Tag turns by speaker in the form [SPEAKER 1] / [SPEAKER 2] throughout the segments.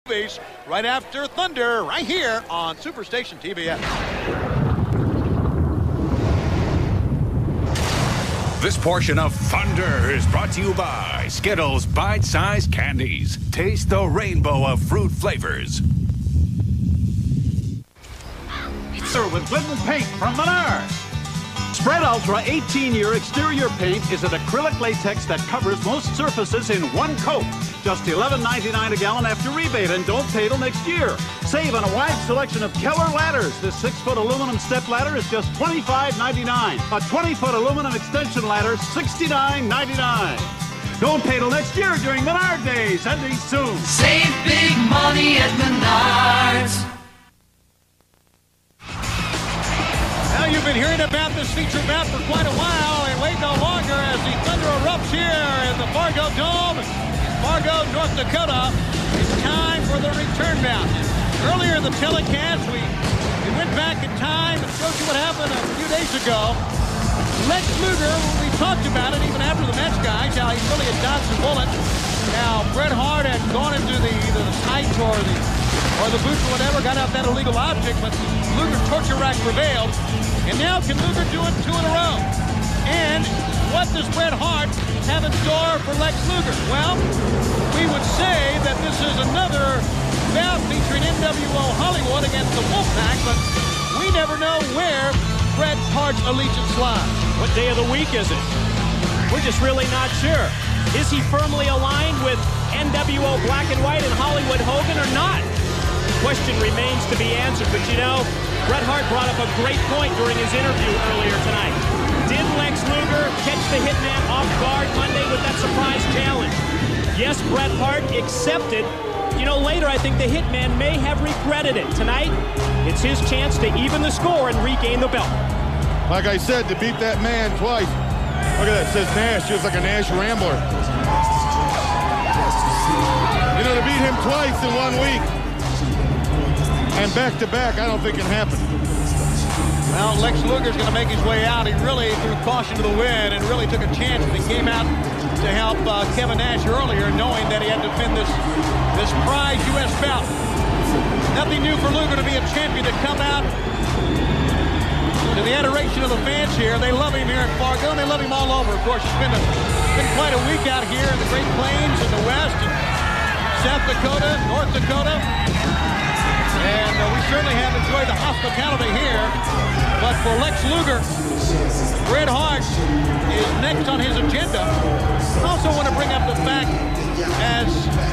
[SPEAKER 1] Right after Thunder, right here on Superstation TBS.
[SPEAKER 2] This portion of Thunder is brought to you by Skittles Bite-Sized Candies. Taste the rainbow of fruit flavors.
[SPEAKER 3] With Glidden Paint from Menards. Spread Ultra 18-year exterior paint is an acrylic latex that covers most surfaces in one coat. Just $11.99 a gallon after rebate, and don't pay till next year. Save on a wide selection of Keller ladders. This 6-foot aluminum step ladder is just $25.99. A 20-foot aluminum extension ladder, $69.99. Don't pay till next year during Menard Days, ending soon.
[SPEAKER 4] Save big money at Menards.
[SPEAKER 1] Now you've been hearing about this feature map for quite a while, and wait no longer as the Thunder erupts here in the Fargo Dome. Fargo, North Dakota. It's time for the return bout. Earlier in the telecast, we went back in time and showed you what happened a few days ago. Lex Luger, we talked about it even after the match, guys, how he really had dodged the bullet. Now, Bret Hart had gone into either the tights or the boots or whatever, got out that illegal object, but Luger's torture rack prevailed. And now can Luger do it 2 in a row? And what does Bret Hart have in store for Lex Luger? Well, we would say that this is another bout featuring NWO Hollywood against the Wolfpack, but we never know where Bret Hart's allegiance lies.
[SPEAKER 5] What day of the week is it? We're just really not sure. Is he firmly aligned with NWO Black and White and Hollywood Hogan or not? The question remains to be answered, but you know, Bret Hart brought up a great point during his interview earlier tonight. Did Lex Luger catch the Hitman off guard Monday with that surprise challenge? Yes, Bret Hart accepted. You know, later I think the Hitman may have regretted it. Tonight, it's his chance to even the score and regain the belt.
[SPEAKER 6] Like I said, to beat that man twice. Look at that, it says Nash, just like a Nash Rambler. You know, to beat him twice in 1 week and back-to-back, I don't think can happen.
[SPEAKER 1] Well, Lex Luger's going to make his way out. He really threw caution to the wind and really took a chance when he came out to help Kevin Nash earlier, knowing that he had to defend this prize U.S. bout. Nothing new for Luger to be a champion, to come out to the adoration of the fans here. They love him here in Fargo, and they love him all over. Of course, it's been quite a week out here in the Great Plains in the West, and South Dakota, North Dakota. And we certainly have enjoyed the hospitality here. But for Lex Luger, Bret Hart is next on his agenda. I also want to bring up the fact, as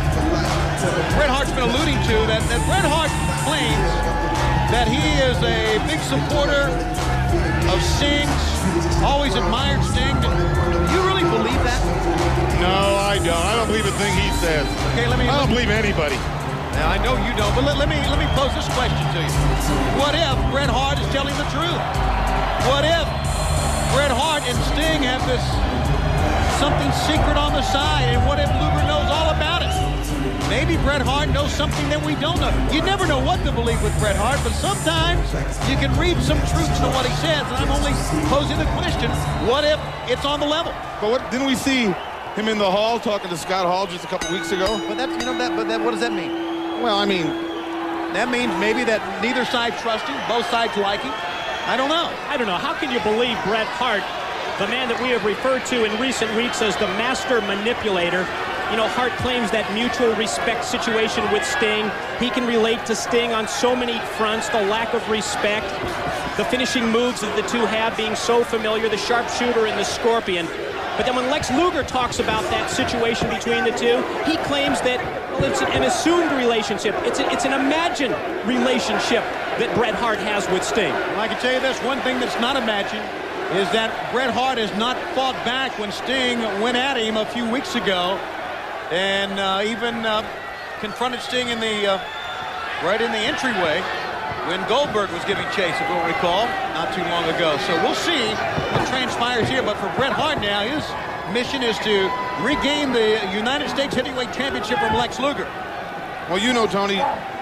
[SPEAKER 1] Bret Hart's been alluding to, that Bret Hart claims that he is a big supporter of Sting's, always admired Sting. Do you really believe that?
[SPEAKER 6] No, I don't. I don't believe a thing he says.
[SPEAKER 1] Okay, I
[SPEAKER 6] don't believe anybody.
[SPEAKER 1] Now, I know you don't, but let me pose this question to you. What if Bret Hart is telling the truth? What if Bret Hart and Sting have this something secret on the side, and what if Luger knows all about it? Maybe Bret Hart knows something that we don't know. You never know what to believe with Bret Hart, but sometimes you can read some truth to what he says, and I'm only posing the question, what if it's on the level?
[SPEAKER 6] But didn't we see him in the hall talking to Scott Hall just a couple weeks ago?
[SPEAKER 1] But that's, you know, what does that mean?
[SPEAKER 6] Well, I mean,
[SPEAKER 1] that means maybe that neither side trusts him, both sides like him. I don't know.
[SPEAKER 5] I don't know. How can you believe Bret Hart, the man that we have referred to in recent weeks as the master manipulator? You know, Hart claims that mutual respect situation with Sting. He can relate to Sting on so many fronts, the lack of respect, the finishing moves that the two have being so familiar, the sharpshooter and the scorpion. But then when Lex Luger talks about that situation between the two, he claims that, well, it's an assumed relationship. It's an imagined relationship that Bret Hart has with Sting.
[SPEAKER 1] Well, I can tell you this, one thing that's not imagined is that Bret Hart has not fought back when Sting went at him a few weeks ago, and even confronted Sting in the right in the entryway when Goldberg was giving chase, if you'll recall, not too long ago. So we'll see what transpires here. But for Bret Hart now, his mission is to regain the United States Heavyweight Championship from Lex Luger.
[SPEAKER 6] Well, you know, Tony,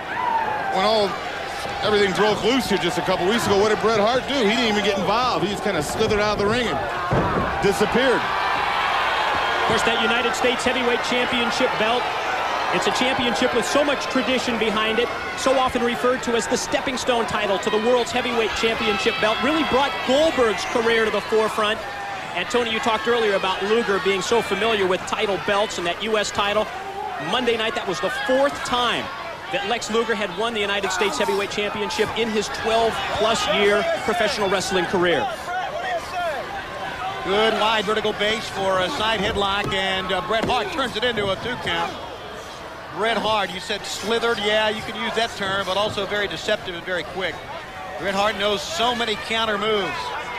[SPEAKER 6] when everything broke loose here just a couple weeks ago, what did Bret Hart do? He didn't even get involved. He just kind of slithered out of the ring and disappeared.
[SPEAKER 5] Of course, that United States Heavyweight Championship belt It's a championship with so much tradition behind it, so often referred to as the stepping stone title to the world's heavyweight championship belt. Really brought Goldberg's career to the forefront. And Tony, you talked earlier about Luger being so familiar with title belts and that U.S. title. Monday night, that was the 4th time that Lex Luger had won the United States Heavyweight Championship in his 12-plus-year professional wrestling career.
[SPEAKER 1] Good wide vertical base for a side headlock, and Bret Hart turns it into a 2 count. Bret Hart, you said slithered. Yeah, you can use that term, but also very deceptive and very quick. Bret Hart knows so many counter moves.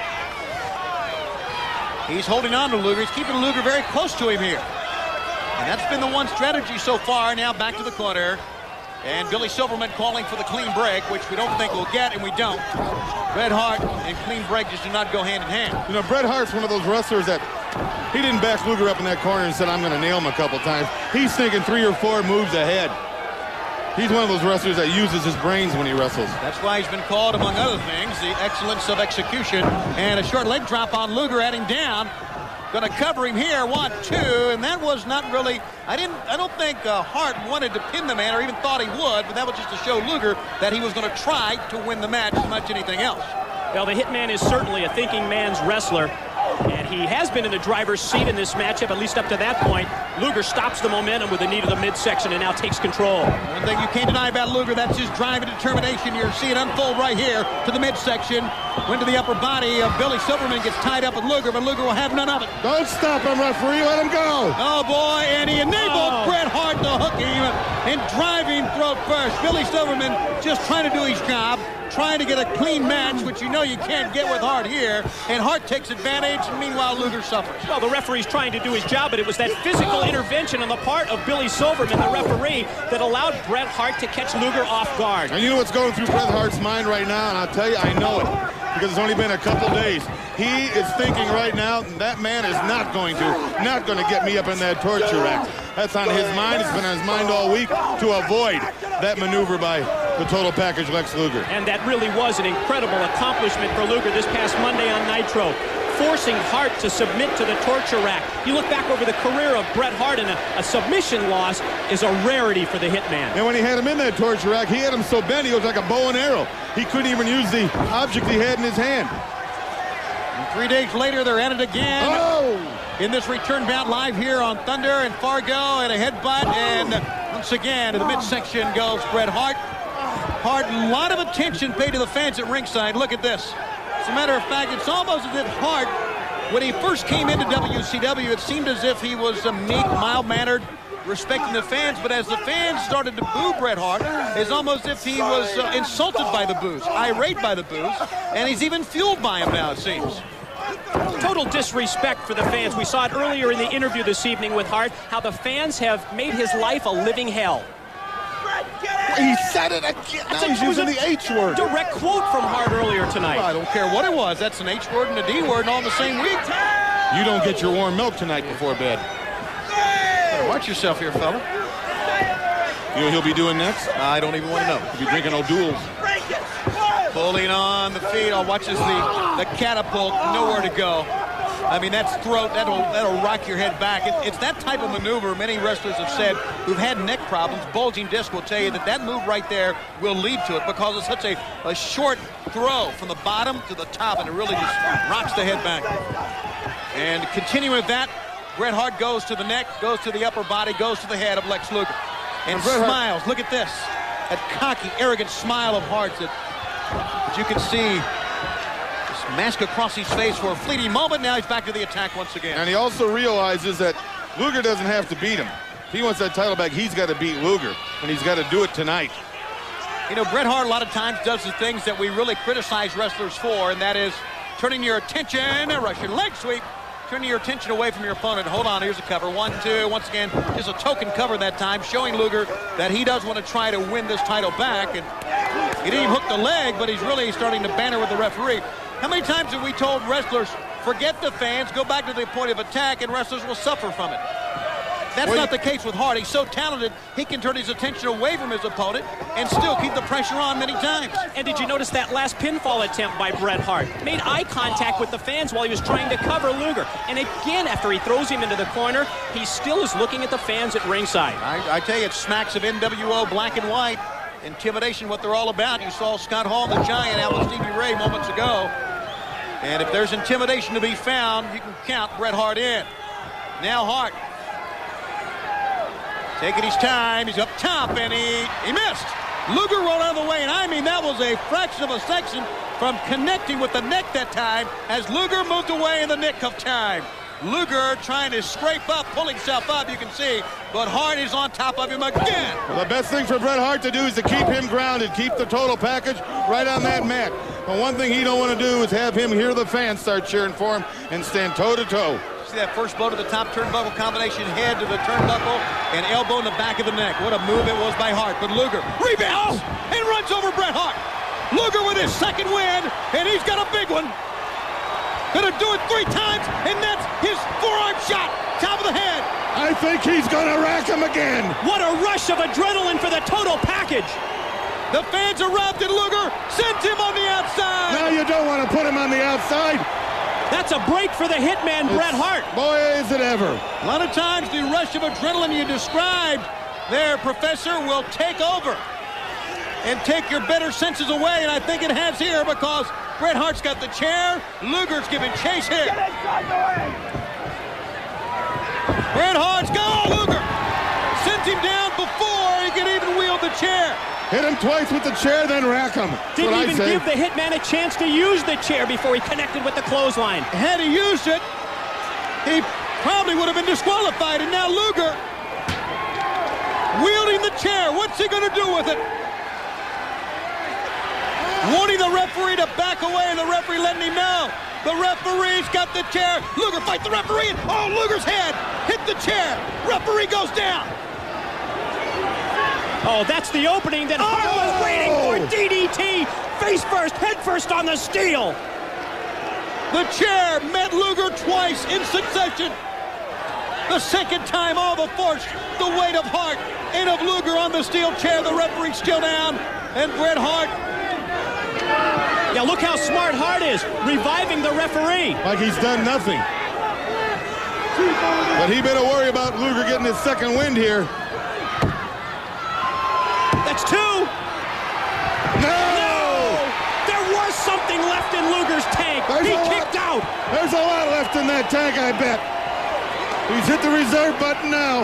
[SPEAKER 1] He's holding on to Luger. He's keeping Luger very close to him here. And that's been the one strategy so far. Now back to the corner. And Billy Silverman calling for the clean break, which we don't think we'll get, and we don't. Bret Hart and clean break just do not go hand in hand.
[SPEAKER 6] You know, Bret Hart's one of those wrestlers that he didn't back Luger up in that corner and said, I'm going to nail him a couple times. He's thinking 3 or 4 moves ahead. He's one of those wrestlers that uses his brains when he wrestles.
[SPEAKER 1] That's why he's been called, among other things, the excellence of execution. And a short leg drop on Luger, adding down. Going to cover him here, 1, 2, and that was not really. I don't think Hart wanted to pin the man or even thought he would, but that was just to show Luger that he was going to try to win the match as much as anything else.
[SPEAKER 5] Well, the Hitman is certainly a thinking man's wrestler, and he has been in the driver's seat in this matchup, at least up to that point. Luger stops the momentum with a knee to the midsection and now takes control.
[SPEAKER 1] One thing you can't deny about Luger, that's his drive and determination. You're seeing it unfold right here to the midsection. Went to the upper body of Billy Silverman, gets tied up with Luger, but Luger will have none of it.
[SPEAKER 6] Don't stop him, referee. Let him go.
[SPEAKER 1] Oh, boy, and he enabled Bret Hart to hook him and drive him throat first. Billy Silverman just trying to do his job, trying to get a clean match, which you know you can't get with Hart here, and Hart takes advantage, and meanwhile Luger suffers.
[SPEAKER 5] Well, the referee's trying to do his job, but it was that physical intervention on the part of Billy Silverman, the referee, that allowed Bret Hart to catch Luger off guard.
[SPEAKER 6] And you know what's going through Bret Hart's mind right now, and I'll tell you, I know it, because it's only been a couple days. He is thinking right now, that man is not going to get me up in that torture rack. That's on his mind. It's been on his mind all week to avoid that maneuver by the total package Lex Luger.
[SPEAKER 5] And that really was an incredible accomplishment for Luger this past Monday on Nitro, forcing Hart to submit to the torture rack. You look back over the career of Bret Hart, and a submission loss is a rarity for the Hitman.
[SPEAKER 6] And when he had him in that torture rack, he had him so bent he was like a bow and arrow. He couldn't even use the object he had in his hand.
[SPEAKER 1] And 3 days later, they're at it again.
[SPEAKER 6] Oh!
[SPEAKER 1] In this return bout live here on Thunder and Fargo, and a headbutt, and once again to the midsection goes Bret Hart. Hart, a lot of attention paid to the fans at ringside. Look at this. As a matter of fact, it's almost as if Hart, when he first came into WCW, it seemed as if he was meek, mild-mannered, respecting the fans, but as the fans started to boo Bret Hart, it's almost as if he was insulted by the boos, irate by the boos, and he's even fueled by them now, it seems.
[SPEAKER 5] Total disrespect for the fans. We saw it earlier in the interview this evening with Hart, how the fans have made his life a living hell.
[SPEAKER 6] He said it again. Now he's using the H word.
[SPEAKER 5] Direct quote from Hart earlier tonight.
[SPEAKER 1] Well, I don't care what it was. That's an H word and a D word all in the same week.
[SPEAKER 6] You don't get your warm milk tonight before bed.
[SPEAKER 1] Better watch yourself here, fella.
[SPEAKER 6] You know what he'll be doing next?
[SPEAKER 1] I don't even want to know.
[SPEAKER 6] He'll be drinking O'Doul's.
[SPEAKER 1] Pulling on the feet. I'll watch as the catapult, nowhere to go. I mean, that's throat. That'll rock your head back. It's that type of maneuver many wrestlers have said who've had neck problems. Bulging disc will tell you that move right there will lead to it because it's such a short throw from the bottom to the top, and it really just rocks the head back. And continuing with that, Bret Hart goes to the neck, goes to the upper body, goes to the head of Lex Luger. And smiles. Look at this. That cocky, arrogant smile of Hart that you can see. Mask across his face for a fleeting moment. Now he's back to the attack once again.
[SPEAKER 6] And he also realizes that Luger doesn't have to beat him. If he wants that title back, he's got to beat Luger, and he's got to do it tonight.
[SPEAKER 1] You know, Bret Hart a lot of times does the things that we really criticize wrestlers for, and that is turning your attention, a Russian leg sweep, turning your attention away from your opponent. Hold on, here's a cover. 1, 2, once again, just a token cover that time, showing Luger that he does want to try to win this title back. And he didn't even hook the leg, but he's really starting to banter with the referee. How many times have we told wrestlers, forget the fans, go back to the point of attack, and wrestlers will suffer from it? That's not the case with Hart. He's so talented, he can turn his attention away from his opponent and still keep the pressure on many times.
[SPEAKER 5] And did you notice that last pinfall attempt by Bret Hart? Made eye contact with the fans while he was trying to cover Luger. And again, after he throws him into the corner, he still is looking at the fans at ringside.
[SPEAKER 1] I tell you, it smacks of NWO black and white. Intimidation, what they're all about. You saw Scott Hall, the Giant, out with Stevie Ray moments ago. And if there's intimidation to be found, you can count Bret Hart in. Now Hart. Taking his time, he's up top, and he missed. Luger rolled out of the way, and I mean, that was a fraction of a section from connecting with the neck that time as Luger moved away in the nick of time. Luger trying to scrape up, pull himself up, you can see, but Hart is on top of him again.
[SPEAKER 6] Well, the best thing for Bret Hart to do is to keep him grounded, keep the total package right on that mat. But one thing he don't want to do is have him hear the fans start cheering for him and stand toe-to-toe.
[SPEAKER 1] See that first blow to the top turnbuckle combination, head to the turnbuckle, and elbow in the back of the neck. What a move it was by Hart. But Luger rebounds and runs over Bret Hart. Luger with his second win, and he's got a big one. Gonna do it 3 times, and that's his forearm shot, top of the head.
[SPEAKER 6] I think he's gonna rack him again.
[SPEAKER 5] What a rush of adrenaline for the total package.
[SPEAKER 1] The fans erupted. Luger sends him on the outside.
[SPEAKER 6] Now you don't want to put him on the outside.
[SPEAKER 5] That's a break for the hitman, Bret Hart.
[SPEAKER 6] Boy, is it ever.
[SPEAKER 1] A lot of times the rush of adrenaline you described there, Professor, will take over and take your better senses away, and I think it has here because Bret Hart's got the chair. Luger's giving chase here. Bret Hart's got Luger. Sends him down before he can even wield the chair.
[SPEAKER 6] Hit him twice with the chair, then rack him.
[SPEAKER 5] Didn't even give the hitman a chance to use the chair before he connected with the clothesline.
[SPEAKER 1] Had he used it, he probably would have been disqualified. And now Luger wielding the chair. What's he going to do with it? Wanting the referee to back away, and the referee letting him know. The referee's got the chair. Luger fights the referee. Oh, Luger's head hit the chair. Referee goes down.
[SPEAKER 5] Oh, that's the opening that Hart was waiting for. DDT, face first, head first on the steel.
[SPEAKER 1] The chair met Luger twice in succession. The second time, all the force, the weight of Hart and of Luger on the steel chair. The referee still down, and Bret Hart.
[SPEAKER 5] Yeah, look how smart Hart is, reviving the referee.
[SPEAKER 6] Like he's done nothing. But he better worry about Luger getting his second wind here.
[SPEAKER 5] That's 2.
[SPEAKER 6] No!
[SPEAKER 5] There was something left in Luger's tank. He kicked out.
[SPEAKER 6] There's a lot left in that tank, I bet. He's hit the reserve button now.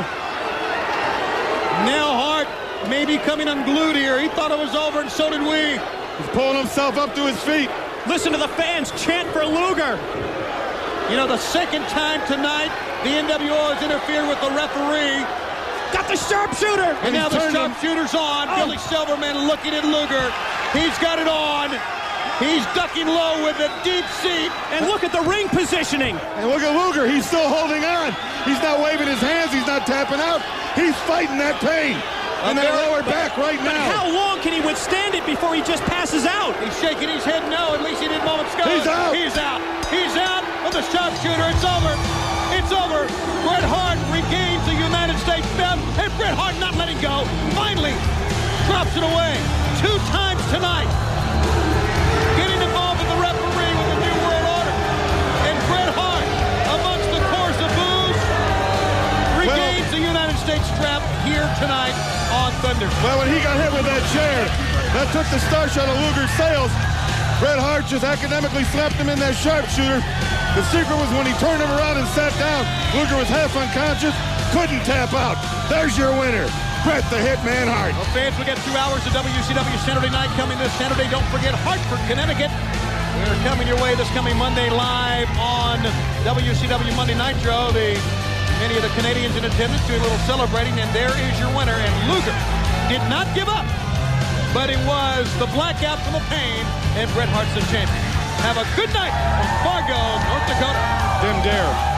[SPEAKER 1] Now Hart may be coming unglued here. He thought it was over, and so did we.
[SPEAKER 6] He's pulling himself up to his feet.
[SPEAKER 5] Listen to the fans chant for Luger.
[SPEAKER 1] You know, the second time tonight, the NWO has interfered with the referee.
[SPEAKER 5] Got the sharpshooter.
[SPEAKER 1] And now the sharpshooter's on. Billy Silverman looking at Luger. He's got it on. He's ducking low with a deep seat.
[SPEAKER 5] And look at the ring positioning.
[SPEAKER 6] And look at Luger. He's still holding on. He's not waving his hands. He's not tapping out. He's fighting that pain. And that lower back right now.
[SPEAKER 5] But how long can he withstand it before he just passes out?
[SPEAKER 1] He's shaking his head no. At least he did moments ago.
[SPEAKER 6] He's out.
[SPEAKER 1] He's out. He's out with the sharpshooter. It's over. It's over. Bret Hart regains the United States belt, and Bret Hart not letting go. Finally drops it away 2 times tonight. Getting involved with the referee with the New World Order. And Bret Hart, amongst the chorus of boos, regains the United States strap here tonight on Thunder.
[SPEAKER 6] Well, when he got hit with that chair, that took the starch out of Luger's sails. Bret Hart just academically slapped him in that sharpshooter. The secret was when he turned him around and sat down, Luger was half unconscious, couldn't tap out. There's your winner, Bret the Hitman Hart.
[SPEAKER 1] Well, fans, we got 2 hours of WCW Saturday night coming this Saturday. Don't forget Hartford, Connecticut. We're coming your way this coming Monday live on WCW Monday Nitro. Many of the Canadians in attendance doing a little celebrating, and there is your winner. And Luger did not give up, but it was the blackout from the pain, and Bret Hart's the champion. Have a good night from Fargo, North Dakota.
[SPEAKER 6] Tim Dare.